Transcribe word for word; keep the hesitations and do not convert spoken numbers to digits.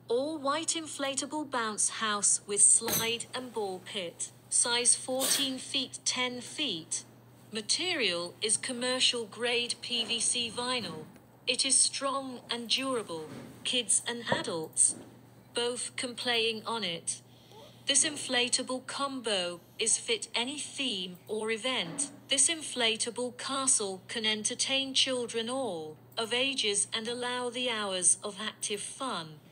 All-white inflatable bounce house with slide and ball pit. Size fourteen feet ten feet. Material is commercial-grade P V C vinyl. It is strong and durable. Kids and adults both can playing on it. This inflatable combo is fit any theme or event. This inflatable castle can entertain children all of ages and allow the hours of active fun.